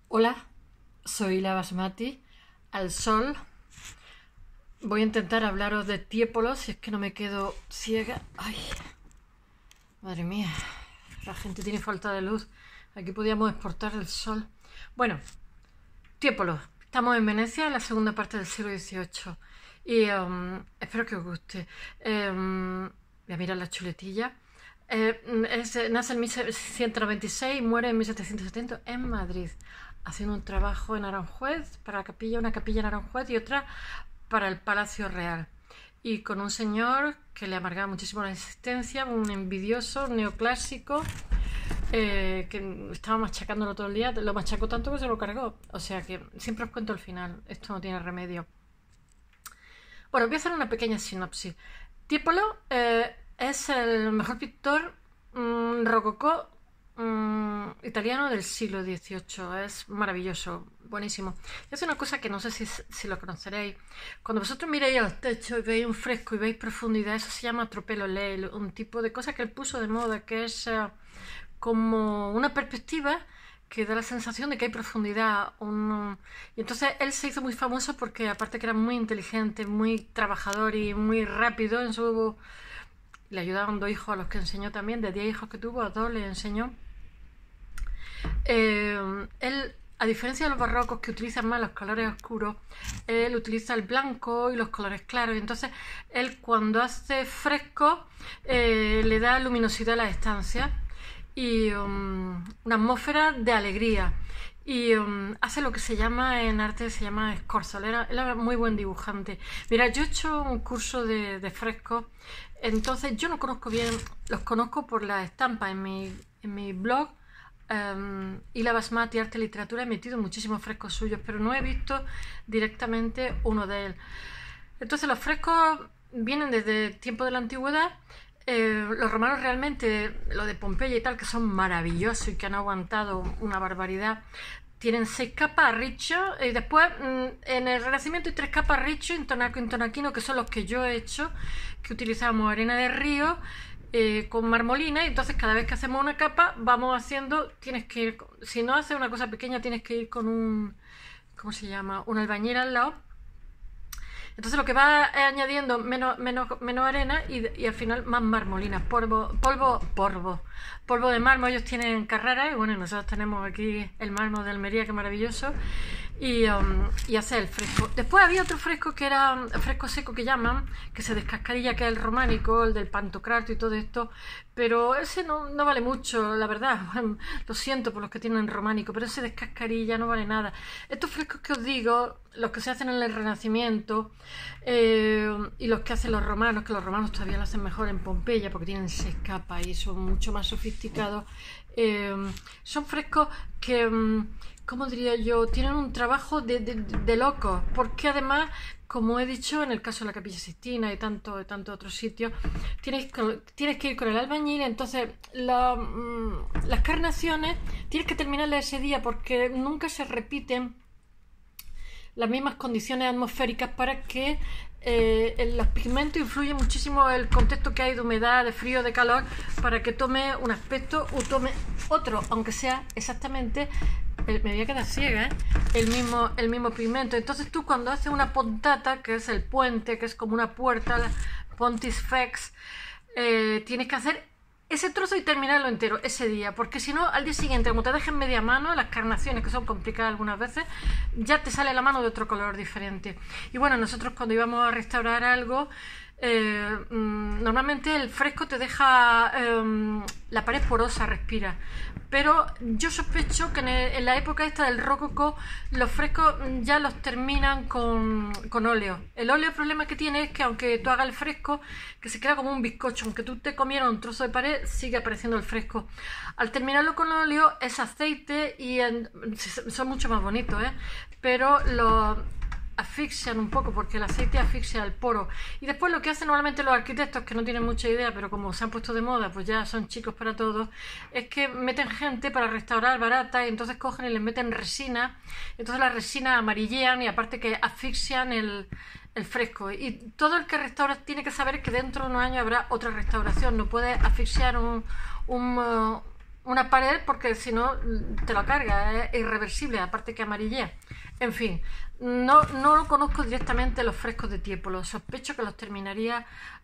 Hola, soy la Basmati, al sol. Voy a intentar hablaros de Tiepolo si es que no me quedo ciega. Ay, madre mía, la gente tiene falta de luz. Aquí podíamos exportar el sol. Bueno, Tiepolo. Estamos en Venecia, en la segunda parte del siglo XVIII. Y espero que os guste. Voy a mirar la chuletilla. Nace en 1696 y muere en 1770 en Madrid, haciendo un trabajo en Aranjuez para la capilla, una capilla en Aranjuez y otra para el Palacio Real. Y con un señor que le amargaba muchísimo la existencia, un envidioso, un neoclásico, que estaba machacándolo todo el día, lo machacó tanto que se lo cargó. O sea que siempre os cuento el final, esto no tiene remedio. Bueno, voy a hacer una pequeña sinopsis. Tiepolo es el mejor pintor rococó italiano del siglo XVIII. Es maravilloso, buenísimo. Y hace una cosa que no sé si lo conoceréis. Cuando vosotros miréis a los techos y veis un fresco y veis profundidad, eso se llama tropelo lei, un tipo de cosa que él puso de moda, que es como una perspectiva que da la sensación de que hay profundidad. Y entonces él se hizo muy famoso porque, aparte que era muy inteligente, muy trabajador y muy rápido en su... Le ayudaban 2 hijos a los que enseñó también. De 10 hijos que tuvo, a 2 le enseñó. Él, a diferencia de los barrocos que utilizan más los colores oscuros, él utiliza el blanco y los colores claros. Y entonces él, cuando hace fresco, le da luminosidad a las estancias y una atmósfera de alegría. Y hace lo que se llama en arte, se llama Scorza. Él era muy buen dibujante. Mira, yo he hecho un curso de frescos, entonces yo no conozco bien, los conozco por la estampa en mi blog. Y la Basmati Arte y Literatura, he metido muchísimos frescos suyos, pero no he visto directamente uno de él. Entonces los frescos vienen desde el tiempo de la antigüedad. Los romanos realmente, lo de Pompeya y tal, que son maravillosos y que han aguantado una barbaridad, tienen 6 capas Riccio, y después en el Renacimiento hay 3 capas Riccio, Intonaquino, que son los que yo he hecho, que utilizamos arena de río con marmolina, y entonces cada vez que hacemos una capa vamos haciendo, tienes que ir, si no haces una cosa pequeña tienes que ir con un, ¿cómo se llama?, un albañil al lado. Entonces lo que va es añadiendo menos arena y al final más marmolina, polvo de mármol. Ellos tienen Carrara y bueno, nosotros tenemos aquí el mármol de Almería, que maravilloso, y hace el fresco. Después había otro fresco que era fresco seco, que llaman, que se descascarilla, que es el románico, el del Pantocrator y todo esto, pero ese no vale mucho, la verdad. Lo siento por los que tienen románico, pero ese descascarilla no vale nada. Estos frescos que os digo, los que se hacen en el Renacimiento y los que hacen los romanos, que los romanos todavía lo hacen mejor en Pompeya porque tienen 6 capas y son mucho más sofisticados, son frescos que, ¿cómo diría yo?, tienen un trabajo de locos, porque además, como he dicho, en el caso de la Capilla Sixtina y tanto otros sitios, tienes que ir con el albañil. Entonces las carnaciones tienes que terminarlas ese día porque nunca se repiten las mismas condiciones atmosféricas, para que los pigmentos influyen muchísimo el contexto que hay de humedad, de frío, de calor, para que tome un aspecto o tome otro, aunque sea exactamente, me voy a quedar ciega, el mismo pigmento. Entonces tú, cuando haces una pontata, que es el puente, que es como una puerta, la pontifex, tienes que hacer ese trozo y terminarlo entero ese día, porque si no, al día siguiente, como te dejen media mano, las carnaciones, que son complicadas algunas veces, ya te sale la mano de otro color diferente. Y bueno, nosotros cuando íbamos a restaurar algo, normalmente el fresco te deja la pared porosa, respira, pero yo sospecho que en la época esta del rococó los frescos ya los terminan con óleo. El óleo, el problema que tiene es que aunque tú hagas el fresco, que se queda como un bizcocho, aunque tú te comieras un trozo de pared, sigue apareciendo el fresco. Al terminarlo con óleo es aceite y son mucho más bonitos, pero los asfixian un poco, porque el aceite asfixia el poro. Y después lo que hacen normalmente los arquitectos, que no tienen mucha idea, pero como se han puesto de moda, pues ya son chicos para todos, es que meten gente para restaurar barata, y entonces cogen y les meten resina. Entonces la resina amarillean y aparte que asfixian el fresco. Y todo el que restaura tiene que saber que dentro de unos años habrá otra restauración. No puede asfixiar un una pared porque si no te lo carga, es irreversible, aparte que amarillea. En fin, no lo conozco directamente los frescos de Tiepolo, sospecho que los terminaría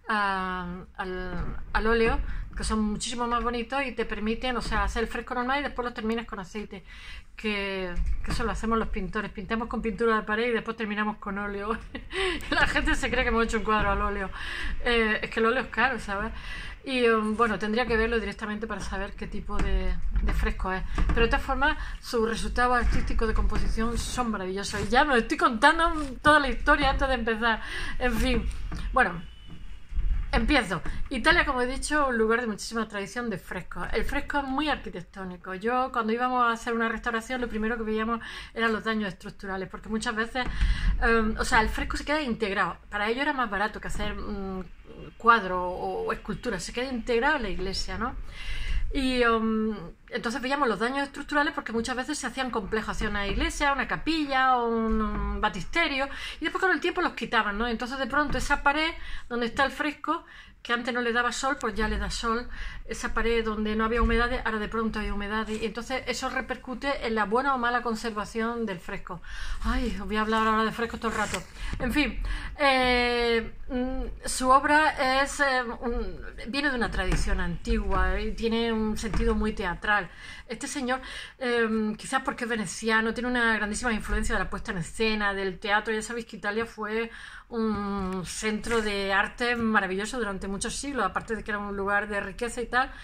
al óleo, que son muchísimo más bonitos y te permiten, o sea, hacer el fresco normal y después los terminas con aceite, que eso lo hacemos los pintores, pintamos con pintura de pared y después terminamos con óleo. La gente se cree que hemos hecho un cuadro al óleo, es que el óleo es caro, ¿sabes? Y bueno, tendría que verlo directamente para saber qué tipo de fresco es. Pero de todas formas, sus resultados artísticos de composición son maravillosos. Y ya me lo estoy contando toda la historia antes de empezar. En fin, bueno, empiezo. Italia, como he dicho, un lugar de muchísima tradición de frescos. El fresco es muy arquitectónico. Yo, cuando íbamos a hacer una restauración, lo primero que veíamos eran los daños estructurales, porque muchas veces, o sea, el fresco se queda integrado. Para ello era más barato que hacer cuadro o escultura, se queda integrado en la iglesia, ¿no? Y entonces veíamos los daños estructurales porque muchas veces se hacían complejos, hacía una iglesia, una capilla o un batisterio y después con el tiempo los quitaban, ¿no? Entonces de pronto esa pared donde está el fresco, que antes no le daba sol, pues ya le da sol. Esa pared donde no había humedades, ahora de pronto hay humedades. Y entonces eso repercute en la buena o mala conservación del fresco. Ay, os voy a hablar ahora de fresco todo el rato. En fin, su obra viene de una tradición antigua y tiene un sentido muy teatral. Este señor, quizás porque es veneciano, tiene una grandísima influencia de la puesta en escena, del teatro. Ya sabéis que Italia fue un centro de arte maravilloso durante muchos siglos, aparte de que era un lugar de riqueza y tal,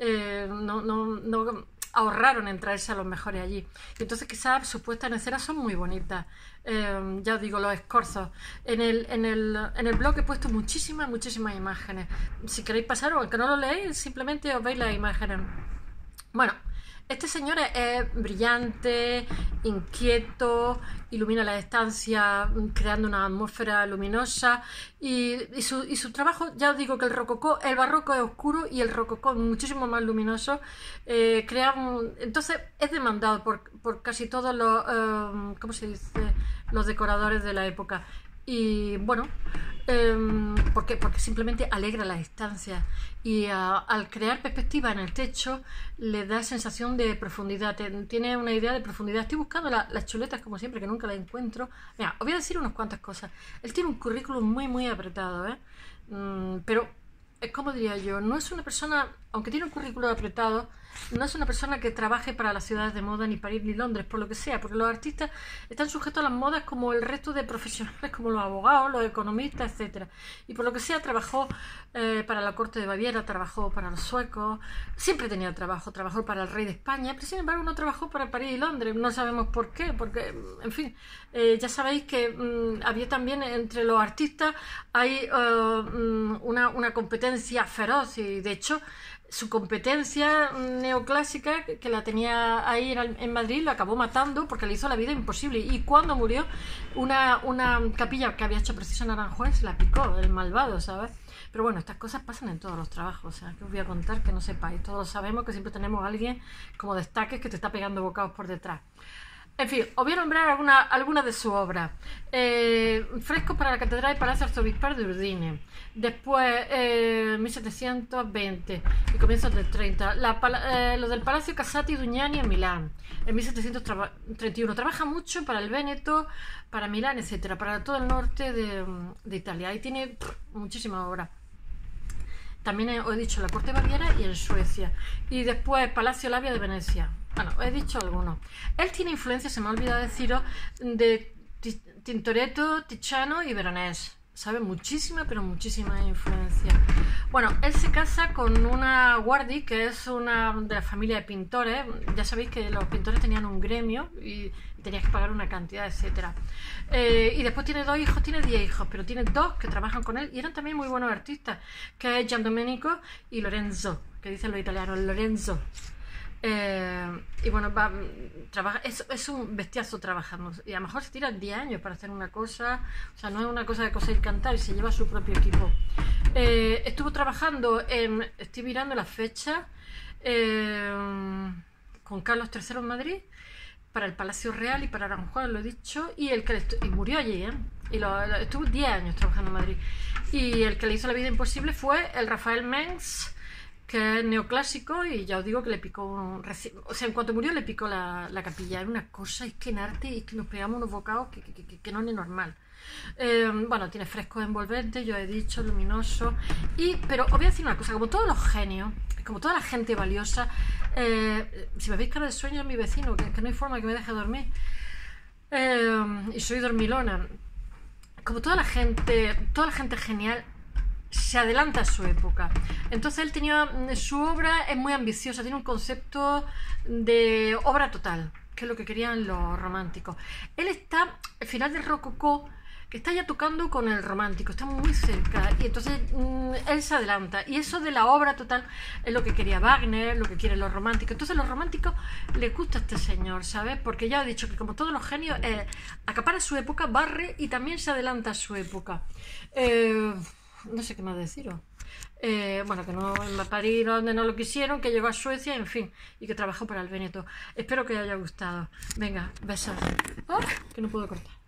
no ahorraron en traerse a los mejores allí. Y entonces quizás sus puestas en escena son muy bonitas. Ya os digo, los escorzos. En el blog he puesto muchísimas imágenes. Si queréis pasar o aunque no lo leéis, simplemente os veis las imágenes. Bueno, este señor es brillante, inquieto, ilumina la estancia creando una atmósfera luminosa y su trabajo, ya os digo que el barroco es oscuro y el rococó es muchísimo más luminoso. Entonces es demandado por casi todos los, ¿cómo se dice?, los decoradores de la época. Y bueno, porque simplemente alegra las estancias y al crear perspectiva en el techo le da sensación de profundidad, tiene una idea de profundidad. Estoy buscando las chuletas como siempre, que nunca las encuentro. Mira, os voy a decir unas cuantas cosas. Él tiene un currículum muy apretado, pero como diría yo, no es una persona, aunque tiene un currículum apretado, no es una persona que trabaje para las ciudades de moda, ni París ni Londres, por lo que sea, porque los artistas están sujetos a las modas como el resto de profesionales, como los abogados, los economistas, etcétera. Y por lo que sea, trabajó para la corte de Baviera, trabajó para los suecos, siempre tenía trabajo, trabajó para el rey de España, pero sin embargo no trabajó para París y Londres, no sabemos por qué, porque, en fin, ya sabéis que había también entre los artistas, hay una competencia feroz y de hecho su competencia neoclásica que la tenía ahí en Madrid lo acabó matando porque le hizo la vida imposible y cuando murió una capilla que había hecho preciso en Aranjuez la picó el malvado, ¿sabes? Pero bueno, estas cosas pasan en todos los trabajos, o sea, que os voy a contar que no sepáis, todos sabemos que siempre tenemos a alguien como destaques que te está pegando bocados por detrás. En fin, os voy a nombrar algunas de sus obras. Frescos para la Catedral y Palacio Arzobispal de Udine. Después, 1720 y comienzos del 30. Lo del Palacio Casati Dugnani en Milán. En 1731. Trabaja mucho para el Véneto, para Milán, etcétera, para todo el norte de Italia. Ahí tiene muchísimas obras. También os he dicho la corte de Baviera y en Suecia. Y después Palacio Labia de Venecia. Bueno, he dicho algunos. Él tiene influencia, se me ha olvidado deciros, de Tintoretto, Tiziano y Veronese. Sabe muchísima, pero muchísima influencia. Bueno, él se casa con una Guardi, que es una de la familia de pintores. Ya sabéis que los pintores tenían un gremio y tenías que pagar una cantidad, etcétera. Y después tiene 2 hijos, tiene 10 hijos, pero tiene 2 que trabajan con él y eran también muy buenos artistas, que es Gian Domenico y Lorenzo, que dicen los italianos, Lorenzo. Y bueno, es un bestiazo trabajando y a lo mejor se tira 10 años para hacer una cosa, o sea, no es una cosa de coser y cantar y se lleva su propio equipo. Estuvo trabajando estoy mirando la fecha, con Carlos III en Madrid, para el Palacio Real y para Aranjuez, lo he dicho, y murió allí, y estuvo 10 años trabajando en Madrid. Y el que le hizo la vida imposible fue el Rafael Mengs, que es neoclásico y ya os digo que le picó o sea, en cuanto murió le picó la capilla. Es una cosa, es que en arte es que nos pegamos unos bocados que no es ni normal. Bueno, tiene frescos envolventes, yo he dicho, luminoso. Pero os voy a decir una cosa, como todos los genios, como toda la gente valiosa, si me veis cara de sueño es mi vecino, que no hay forma que me deje dormir. Y soy dormilona. Como toda la gente genial se adelanta a su época. Entonces él tenía, su obra es muy ambiciosa, tiene un concepto de obra total, que es lo que querían los románticos. Él está, al final del rococó, que está ya tocando con el romántico, está muy cerca, y entonces él se adelanta, y eso de la obra total es lo que quería Wagner, lo que quieren los románticos. Entonces a los románticos les gusta este señor, ¿sabes? Porque ya he dicho que como todos los genios, acapara su época, barre y también se adelanta a su época. No sé qué más deciros. Bueno, que no en París donde no lo quisieron, que llegó a Suecia, en fin, y que trabajó para el Veneto. Espero que os haya gustado. Venga, besos. ¡Oh! Que no puedo cortar.